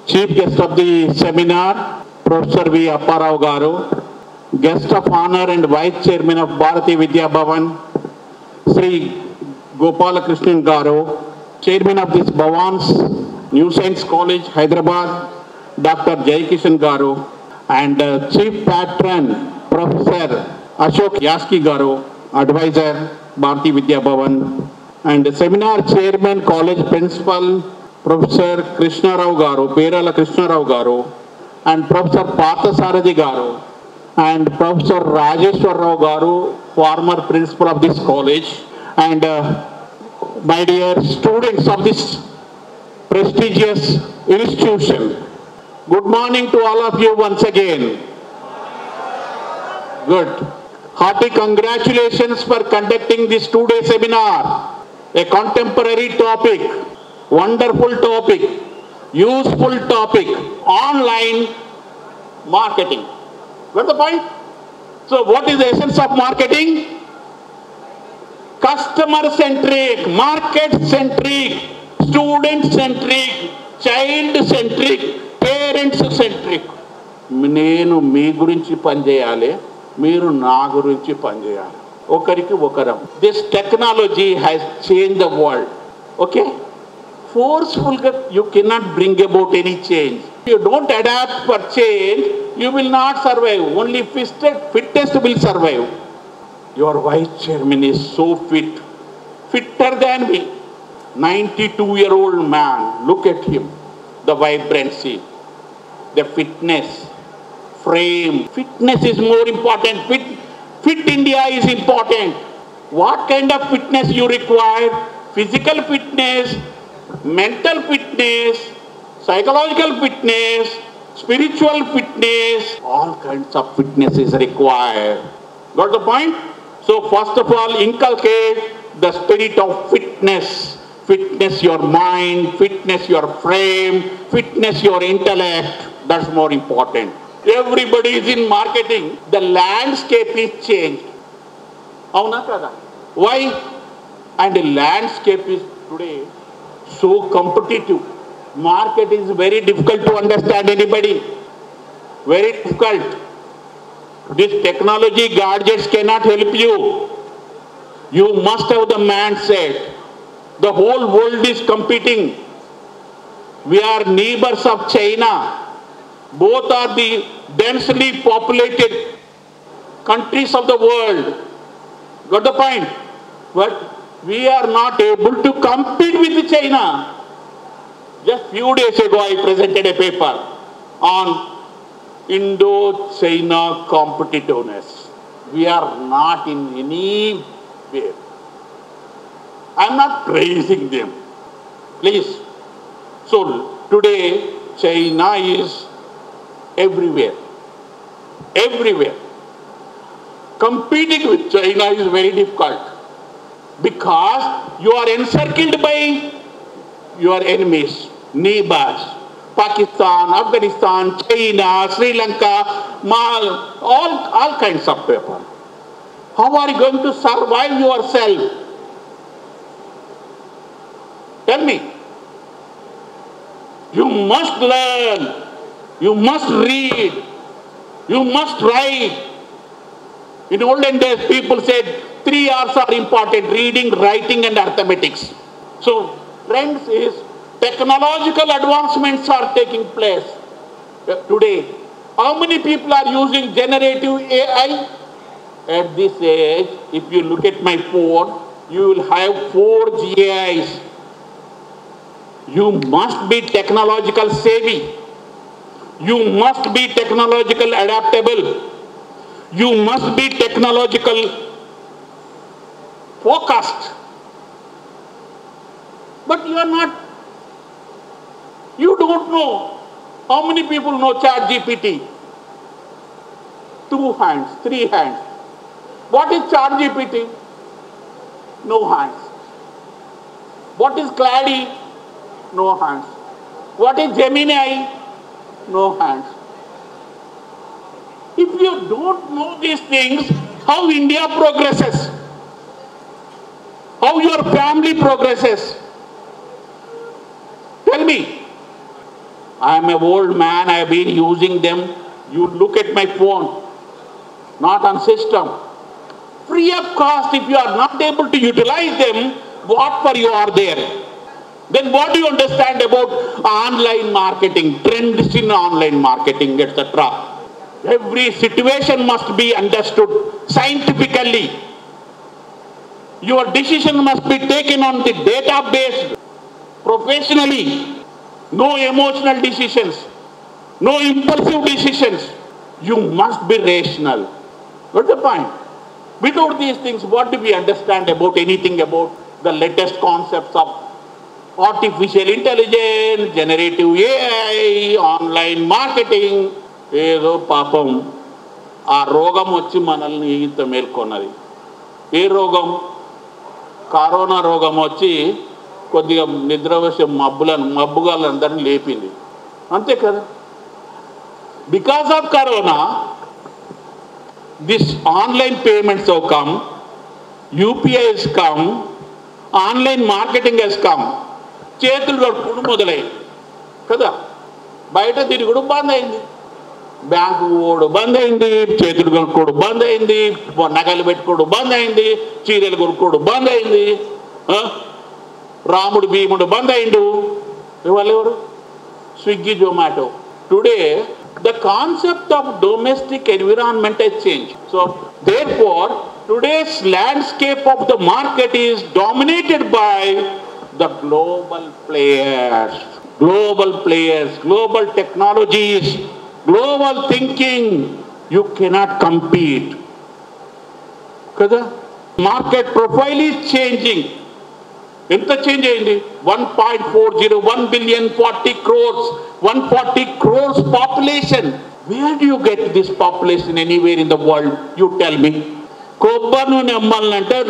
Chief guest of the seminar, Professor V. Apparao Garu, guest of honor and Vice Chairman of Bharati Vidya Bhavan, Sri Gopalakrishnan Garu, Chairman of this Bhavan's New Science College, Hyderabad, Dr. Jayakishan Garu, and Chief Patron, Professor Ashok Yaski Garu, Advisor, Bharati Vidya Bhavan, and Seminar Chairman, College Principal, Professor Krishna Rao Garu, Perala Krishna Rao Garu, and Professor Parthasarathi Garu, and Professor Rajeshwar Rao Garu, former principal of this college, and my dear students of this prestigious institution. Good morning to all of you once again. Good. Hearty congratulations for conducting this two-day seminar. A contemporary topic, wonderful topic, useful topic, online marketing. Got the point? So what is the essence of marketing? Customer-centric, market-centric, student-centric, child-centric, parents-centric. నేను మీ గురించి పనిచేయాలి, మీరు నా గురించి పనిచేయాలి. ఒకరికి ఒకరం. This technology has changed the world. Okay? Forcefully, you cannot bring about any change. If you don't adapt for change, you will not survive. Only fittest will survive. Your vice chairman is so fit, fitter than me. 92-year-old man. Look at him. The vibrancy, the fitness, frame. Fitness is more important. Fit India is important. What kind of fitness you require? Physical fitness, mental fitness, psychological fitness, spiritual fitness, all kinds of fitness is required. Got the point? So first of all, inculcate the spirit of fitness. Fitness your mind, fitness your frame, fitness your intellect. That's more important. Everybody is in marketing. The landscape is changed. Avuna kada? Why? And the landscape is today so competitive. Market is very difficult to understand anybody. Very difficult. This technology gadgets cannot help you. You must have the mindset. The whole world is competing. We are neighbors of China. Both are the densely populated countries of the world. Got the point? But we are not able to compete with China. Just few days ago, I presented a paper on Indo-China competitiveness. We are not in any way. I am not praising them. Please. So today, China is everywhere. Everywhere. Competing with China is very difficult because you are encircled by your enemies, neighbors, Pakistan, Afghanistan, China, Sri Lanka, all kinds of people. How are you going to survive yourself? Tell me. You must learn. You must read. You must write. In olden days, people said 3 hours are important: reading, writing, and arithmetics. So, friends, technological advancements are taking place today. How many people are using generative AI? At this age, if you look at my phone, you will have 4 GIs. You must be technological savvy. You must be technological adaptable. You must be technological focused. But you are not. You don't know. How many people know ChatGPT? 2 hands, 3 hands. What is ChatGPT? No hands. What is Clady? No hands. What is Gemini? No hands. If you don't know these things, how India progresses? How your family progresses? Tell me. I am an old man, I have been using them. You look at my phone, not on system. Free of cost, if you are not able to utilize them, what for you are there? Then what do you understand about online marketing, trends in online marketing, etc.? Every situation must be understood scientifically. Your decision must be taken on the database professionally. No emotional decisions, no impulsive decisions. You must be rational. What's the point? Without these things, what do we understand about anything about the latest concepts of artificial intelligence, generative AI, online marketing? ఏదో పాపం ఆ రోగం వచ్చి మనల్ని ఇంత మేల్కొన్నది. ఏ రోగం? Corona రోగం వచ్చి కొద్దిగా నిద్రవశం మబ్బుగాళ్ళందరినీ లేపింది, అంతే కదా. Because of corona this online payments have come, UPI has come, online marketing has come. చేతులు కడుపుడు మొదలైంది కదా. బయట తిరుగుడు బంద్ అయింది, బ్యాంకు పోడు బంద్ అయింది, చేతులు కొనుక్కోడు బంద్ అయింది, నగలు పెట్టుకోడు బంద్ అయింది, చీరలు కొనుక్కోడు బంద్ అయింది, రాముడు భీముడు బంద్ అయిండు. వాళ్ళు ఎవరు? Swiggy, Zomato. Today the concept of domestic environment has changed. So therefore today's landscape of the market is dominated by the global players, global technologies, global thinking. You cannot compete. Kada market profile is changing. ఎంత change అయింది? 1.40, 1 billion 40 crores, 140 crores population. Where do you get this population anywhere in the world? You tell me. కొబ్బరి నూనె అమ్మాలంటే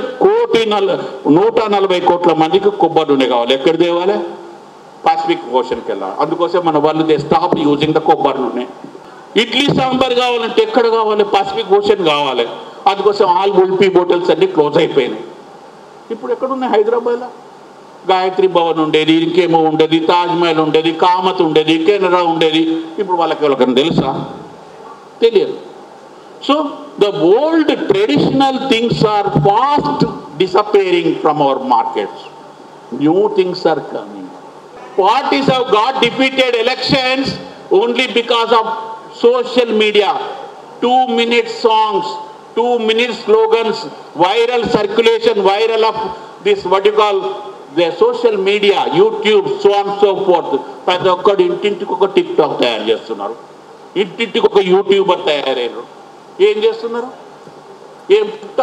140 కోట్ల మందికి కొబ్బరి నూనె కావాలి. ఎక్కడ తేవాలి? పసిఫిక్ ఓషన్కి వెళ్ళాలి. అందుకోసం మన వాళ్ళు దే స్టాప్ యూజింగ్ ద కొబ్బరి నూనె. ఇడ్లీ సాంబార్ కావాలంటే ఎక్కడ కావాలి? పసిఫిక్ ఓషన్ కావాలి. అందుకోసం ఆల్ ఉల్పి హోటల్స్ అన్ని క్లోజ్ అయిపోయినాయి. ఇప్పుడు ఎక్కడున్నాయి? హైదరాబాద్లో గాయత్రి భవన్ ఉండేది, ఇంకేమో ఉండేది, తాజ్మహల్ ఉండేది, కామత్ ఉండేది, కెనరా ఉండేది. ఇప్పుడు వాళ్ళకి తెలుసా? తెలియదు. So the old traditional things are fast disappearing from our markets. New things are coming. Parties have got defeated elections only because of social media. 2-minute songs, 2-minute slogans, viral circulation, viral of this what you call the social media, YouTube, so on so forth. ప్రతి ఒక్కడు ఇంటింటికి ఒక tick talk తయారు చేస్తున్నారు, ఇంటింటికి ఒక YouTuber తయారయ్యారు. ఏం చేస్తున్నారు? ఏం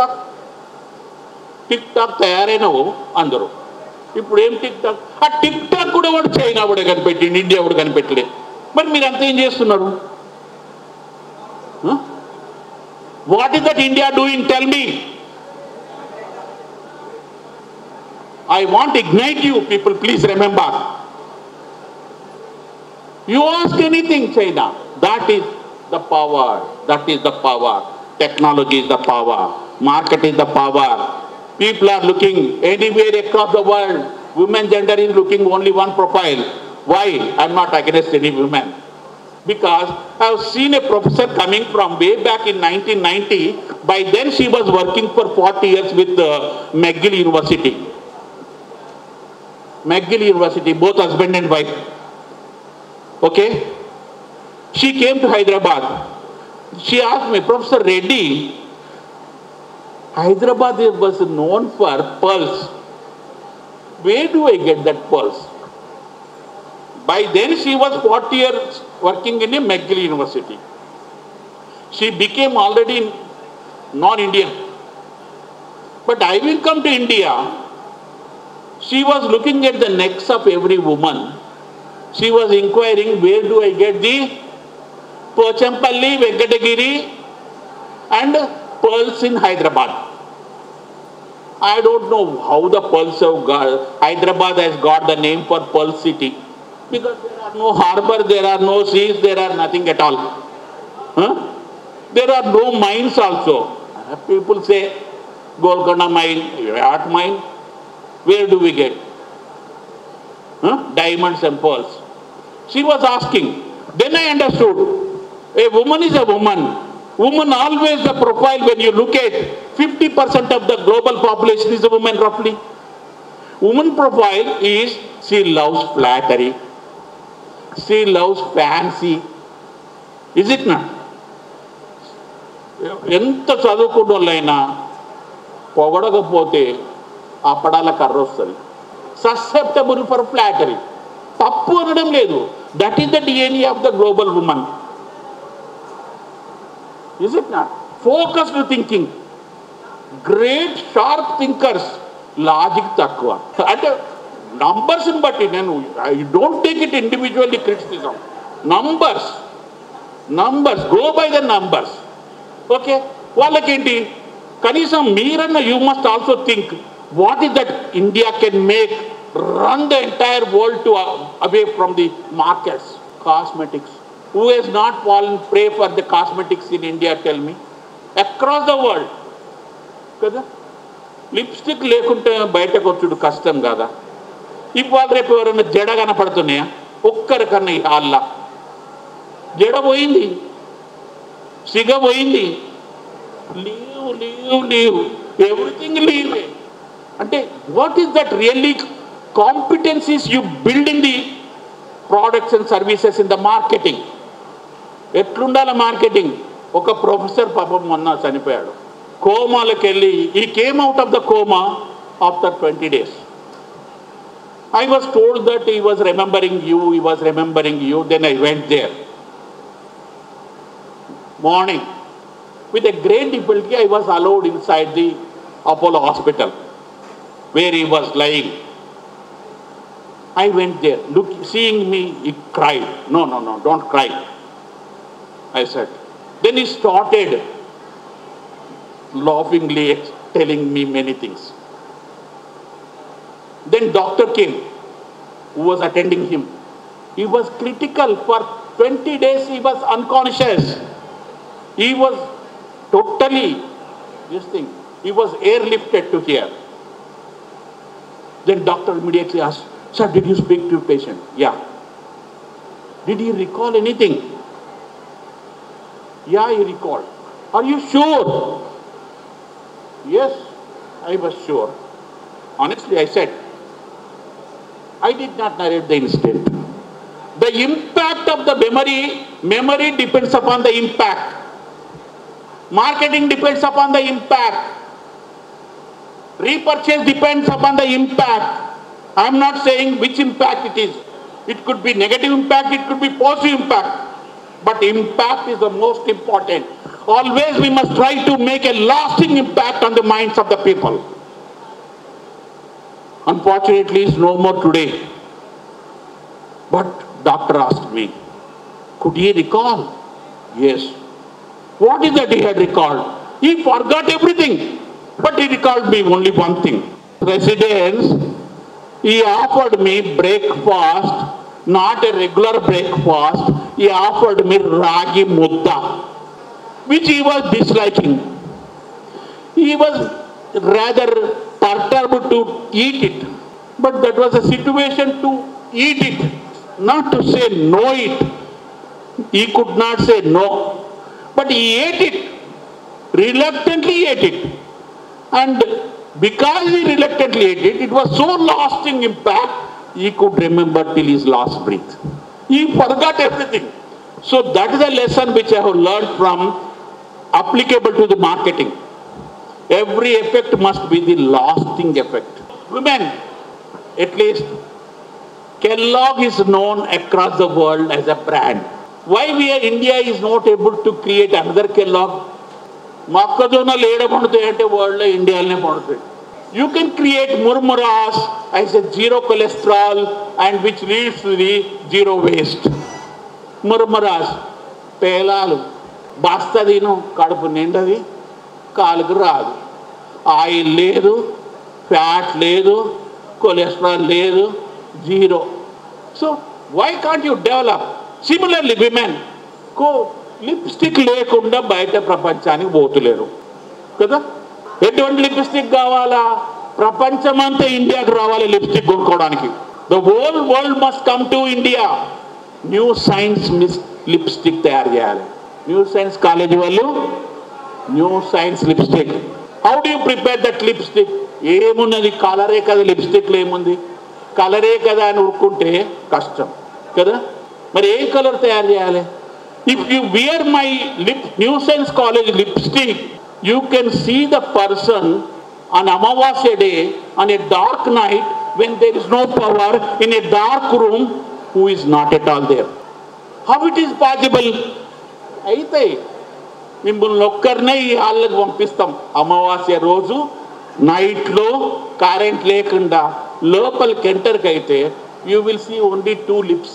టిక్ టాక్ తయారైనవు అందరూ. ఇప్పుడు ఏం టిక్ టాక్? ఆ టిక్ టాక్ కూడా వాడు చైనా వాడే కనిపెట్టిండు, ఇండియా వాడు కనిపెట్టలేదు. మరి మీరు అంతా ఏం చేస్తున్నారు? What is that India doing? Tell me. I want to ignite you people, please remember. You ask anything, China. That is the power. That is the power. Technology is the power. Market is the power. People are looking anywhere across the world. Women gender is looking only one profile. Why? I am not against any women. Because I have seen a professor coming from way back in 1990. By then she was working for 40 years with McGill University. McGill University, both husband and wife. Okay? She came to Hyderabad. She asked me, Professor Reddy, Hyderabad was known for pearls. Where do I get that pearls? By then she was 40 years working in a McGill University. She became already non-Indian. But I will come to India. She was looking at the necks of every woman. She was inquiring, where do I get the Pochampalli, Venkatagiri and pearls in Hyderabad. I don't know how the pearls have got. Hyderabad has got the name for Pearl City. Because there are no harbor, there are no seas, there are nothing at all. There are no mines also. People say, Golconda mine, what mine? Where do we get diamonds and pearls? She was asking. Then I understood. A woman is a woman. Woman always the profile when you look at 50% of the global population is a woman roughly. Woman profile is she loves flattery. She loves fancy. Is it not? ఎంత చదువుకున్న వాళ్ళైనా పొగడకపోతే ఆ పడాల కర్ర వస్తుంది. Susceptible for flattery. తప్పు అనడం లేదు. That is the DNA of the global women. Is it not? Focused thinking, great sharp thinkers, logic తక్కువ. అంటే నంబర్స్ని బట్టి నేను I don't take it individually criticism. Numbers go by the numbers. Okay, వాళ్ళకేంటి కనీసం మీరన్నా you must also think what is that India can make run the entire world to away from the markets. Cosmetics. Who has not fallen prey for the cosmetics in India? Tell me. Across the world కదా. Lipstick లేకుంటే బయటకు వచ్చుడు కష్టం కదా. ఇవాళ రేపు ఎవరైనా జడ కనపడుతున్నాయా? ఒక్కరికన్నా ఈ హాల్లా జడ పోయింది, సిగ పోయింది. Leave everything leave. అంటే what is that really competencies you build in the products and services in the marketing. ఎట్లుండాల మార్కెటింగ్? ఒక ప్రొఫెసర్ పాపం మొన్న చనిపోయాడు. కోమాలకు వెళ్ళి he came out of the coma after 20 days. I was told that he was remembering you. Then I went there. Morning. With a great difficulty, I was allowed inside the Apollo hospital where he was lying. I went there. Seeing me, he cried. No, don't cry, I said. Then he started laughingly telling me many things. Then doctor came, who was attending him. He was critical. For 20 days he was unconscious. He was totally, he was airlifted to here. Then doctor immediately asked, sir, did you speak to your patient? Yeah. Did he recall anything? Yeah, he recalled. Are you sure? Yes, I was sure. Honestly, I said, I did not narrate the incident. The impact of the memory depends upon the impact. Marketing depends upon the impact. Repurchase depends upon the impact. I am not saying which impact it is. It could be negative impact, it could be positive impact. But impact is the most important. Always we must try to make a lasting impact on the minds of the people. Unfortunately, it's no more today. But doctor asked me, could he recall? Yes. What is that he had recalled? He forgot everything. But he recalled me only one thing. Residence, he offered me breakfast, not a regular breakfast. He offered me ragi mudda, which he was disliking. He was rather perturbed to eat it. But that was a situation to eat it, not to say no it. He could not say no. But he ate it, reluctantly ate it. And because he reluctantly ate it, it was so lasting impact, he could remember till his last breath. He forgot everything. So that is a lesson which I have learned from, applicable to the marketing. Every effect must be the lasting effect. Women, at least, Kellogg is known across the world as a brand. Why India is not able to create another Kellogg? Makkadona leda pandutayante world lo India alne pandutayi. You can create murmuras as a zero cholesterol and which leads to the zero waste. Murmuras, pelalu, basta dino kadupu nindadi, kaaluku raadu. Oil ledu, fat ledu, cholesterol ledu, zero. So why can't you develop? Similarly, women, lipstick లేకుండా బయట ప్రపంచానికి పోతులేరు కదా. ఎటువంటి lipstick కావాలా? ప్రపంచమంతా ఇండియాకి రావాలి lipstick కొనుక్కోవడానికి. The whole world must come to India. New science lipstick తయారు చేయాలి. న్యూ సైన్స్ కాలేజీ వాళ్ళు new science lipstick. How do you prepare that lipstick? ఏమున్నది, కలరే కదా, లిప్స్టిక్లో ఏముంది, కలరే కదా అని ఊరుకుంటే కష్టం కదా. మరి ఏ కలర్ తయారు చేయాలి? If you wear my new science college lipstick, you can see the person on Amavasya day, on a dark night, when there is no power, in a dark room, who is not at all there. How it is possible? అయితే మిమ్మల్ని ఒక్కరినే ఈ హాల్కి పంపిస్తాం. అమావాస్య రోజు నైట్లో current లేకుండా లోపలికి ఎంటర్కి అయితే you will see only 2 lips,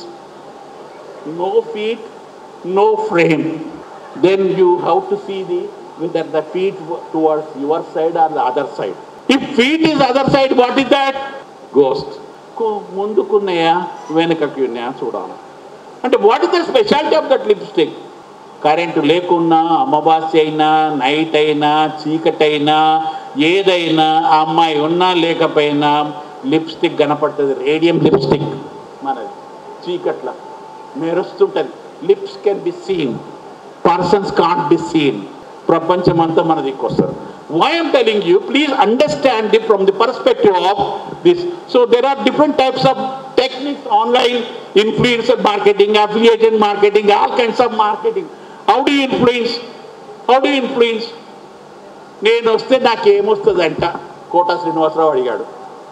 no feet, no frame. Then you have to see whether the feet towards your side or the other side. If feet is other side, what is that? Ghost. ముందుకున్నాయా వెనకకి ఉన్నాయా చూడాలి. అంటే what is the speciality of that lipstick? Current లేకున్నా, అమావాస్య అయినా, night అయినా, చీకటి అయినా, ఏదైనా ఆ అమ్మాయి ఉన్నా లేకపోయినా లిప్స్టిక్ కనపడుతుంది. రేడియం లిప్స్టిక్ మనది చీకట్ల మెరుస్తుంటుంది. Lips can be seen, persons can't be seen. ప్రపంచమంతా మన దిక్కు వస్తారు. Why I am telling you, please understand it from the perspective of this. So there are different types of techniques, online influencer marketing, affiliated marketing, all kinds of marketing. How do you influence? How do you influence? నేను వస్తే నాకేమొస్తుందంట కోట శ్రీనివాసరావు అడిగాడు.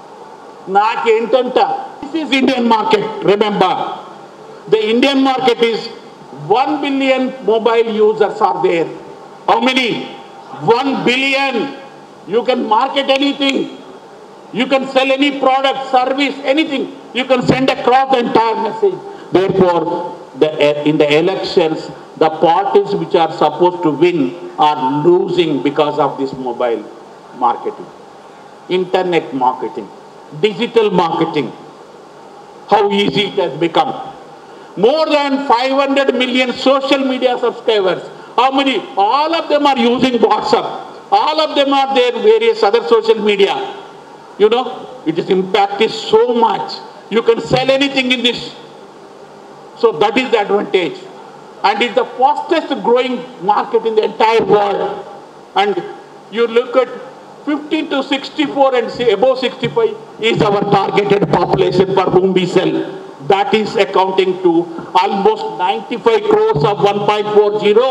నాకేంటంట? This is Indian market. Remember, the Indian market is 1 billion mobile users are there. How many? 1 billion. You can market anything. You can sell any product, service, anything. You can send across the entire message. Therefore, in the elections, the parties which are supposed to win are losing because of this mobile marketing, internet marketing, digital marketing. How easy it has become. More than 500 million social media subscribers. How many? All of them are using WhatsApp. All of them are there, various other social media. You know, its impact is so much. You can sell anything in this. So that is the advantage. And it's the fastest growing market in the entire world. And you look at 15 to 64 and say above 65 is our targeted population for whom we sell. That is accounting to almost 95 crores of 1.40.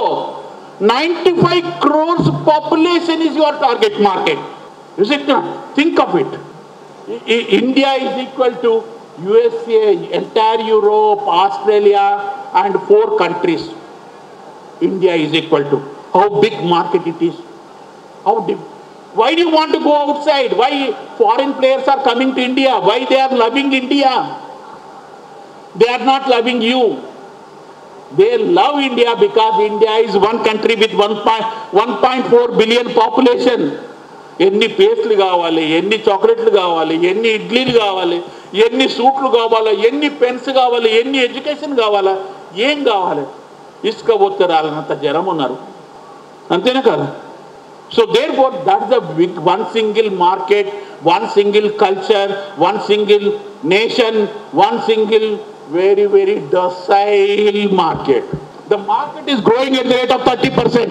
95 crores population is your target market. Is it not? Think of it. India is equal to USA, entire Europe, Australia, and 4 countries. India is equal to. How big market it is? How deep? Why do you want to go outside? Why foreign players are coming to India? Why they are loving India? They are not loving you. They love India because India is one country with 1.4 billion population. ఎన్ని పేస్ట్లు కావాలి, ఎన్ని చాక్లెట్లు కావాలి, ఎన్ని ఇడ్లీలు కావాలి, ఎన్ని సూట్లు కావాలా, ఎన్ని పెన్స్ కావాలి, ఎన్ని ఎడ్యుకేషన్ కావాలా, ఏం కావాలి? ఇసుక పోతే రాలనంత జనం ఉన్నారు, అంతేనా కదా? So therefore, that's the big one single market, one single culture, one single nation, one single very, very docile market. The market is growing at the rate of 30%.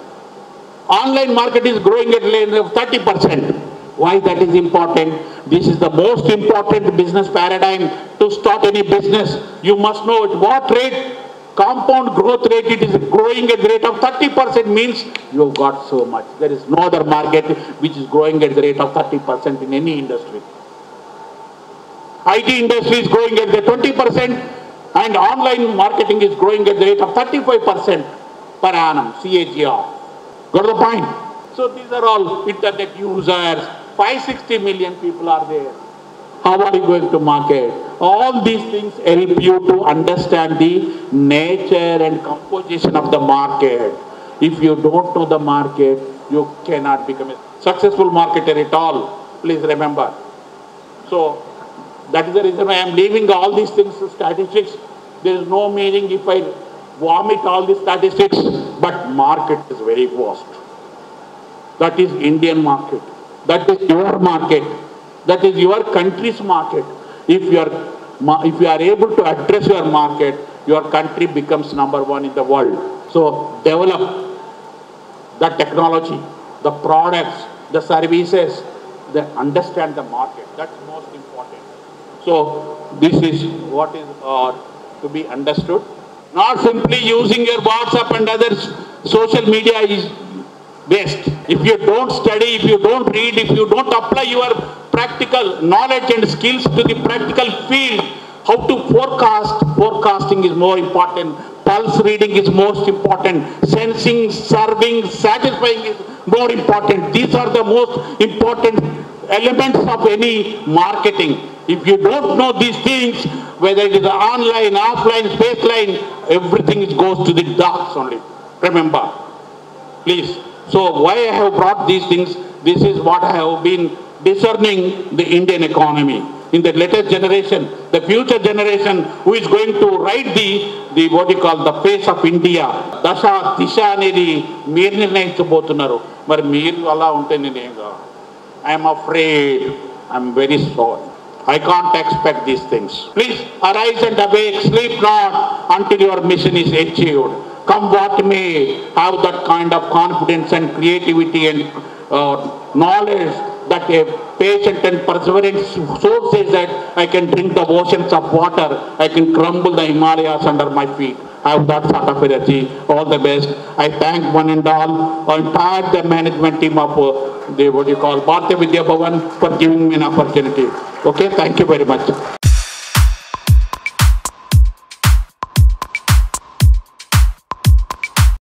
Online market is growing at the rate of 30%. Why that is important? This is the most important business paradigm to start any business. You must know at what rate, compound growth rate, it is growing at the rate of 30% means you have got so much. There is no other market which is growing at the rate of 30% in any industry. IT industry is growing at the 20% and online marketing is growing at the rate of 35% per annum, CAGR. Got the point? So these are all internet users. 560 million people are there. How are you going to market? All these things help you to understand the nature and composition of the market. If you don't know the market, you cannot become a successful marketer at all. Please remember. So that is the reason why I am leaving all these things to statistics. There is no meaning if I vomit all these statistics, but market is very vast. That is Indian market. That is your market. That is your country's market. If you are able to address your market, your country becomes number one in the world. So develop the technology, the products, the services, they understand the market. That's most important. So this is what is to be understood. Not simply using your WhatsApp and other social media is best. If you don't study, if you don't read, if you don't apply your practical knowledge and skills to the practical field, how to forecasting is more important, pulse reading is most important, sensing, serving, satisfying is more important. These are the most important elements of any marketing. If you don't know these things, whether it is online, offline, space line, everything goes to the dogs only. Remember, please. So why I have brought these things, this is what I have been discerning the Indian economy. In the latest generation, the future generation who is going to write the what you call the face of India, Dasha, Disha anedi meer nirnaయించబోతున్నారు. మరి మీరు అలా ఉంటే నేనేం కావాలి? I am afraid. I am very sorry. I can't expect these things. Please arise and awake, sleep not until your mission is achieved. Come what may, have that kind of confidence and creativity and knowledge that a patient and perseverance soul says that I can drink the oceans of water, I can crumble the Himalayas under my feet. Have that sort of energy. All the best. I thank one and all, entire the management team of the what you call Bharatiya Vidya Bhavan for giving me an opportunity. Okay, thank you very much.